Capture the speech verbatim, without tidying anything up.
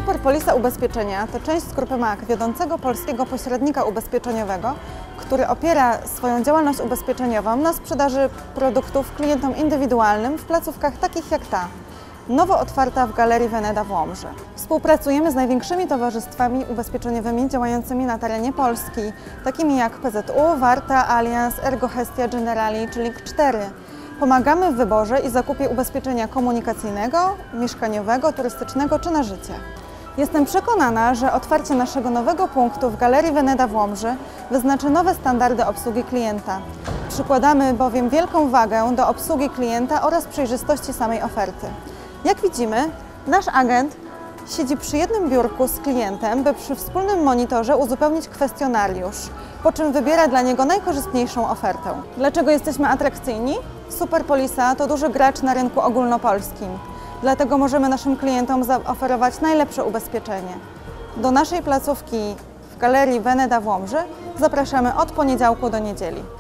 Superpolisa Ubezpieczenia to część z grupy M A K, wiodącego polskiego pośrednika ubezpieczeniowego, który opiera swoją działalność ubezpieczeniową na sprzedaży produktów klientom indywidualnym w placówkach takich jak ta, nowo otwarta w Galerii Veneta w Łomży. Współpracujemy z największymi towarzystwami ubezpieczeniowymi działającymi na terenie Polski, takimi jak P Z U, Warta, Allianz, Ergo Hestia, Generali czy Link cztery. Pomagamy w wyborze i zakupie ubezpieczenia komunikacyjnego, mieszkaniowego, turystycznego czy na życie. Jestem przekonana, że otwarcie naszego nowego punktu w Galerii Veneta w Łomży wyznaczy nowe standardy obsługi klienta. Przykładamy bowiem wielką wagę do obsługi klienta oraz przejrzystości samej oferty. Jak widzimy, nasz agent siedzi przy jednym biurku z klientem, by przy wspólnym monitorze uzupełnić kwestionariusz, po czym wybiera dla niego najkorzystniejszą ofertę. Dlaczego jesteśmy atrakcyjni? Superpolisa to duży gracz na rynku ogólnopolskim, dlatego możemy naszym klientom zaoferować najlepsze ubezpieczenie. Do naszej placówki w Galerii Veneta w Łomży zapraszamy od poniedziałku do niedzieli.